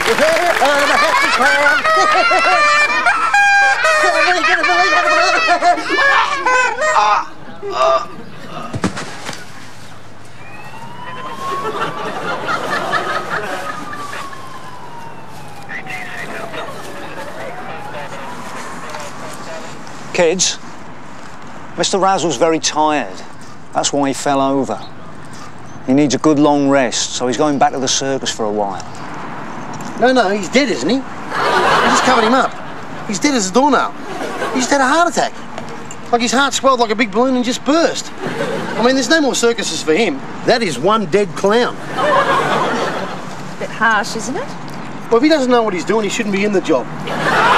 Kids, Mr. Razzle's very tired. That's why he fell over. He needs a good long rest, so he's going back to the circus for a while. No, he's dead, isn't he? I just covered him up. He's dead as a doornail. He just had a heart attack. Like his heart swelled like a big balloon and just burst. I mean, there's no more circuses for him. That is one dead clown. A bit harsh, isn't it? Well, if he doesn't know what he's doing, he shouldn't be in the job.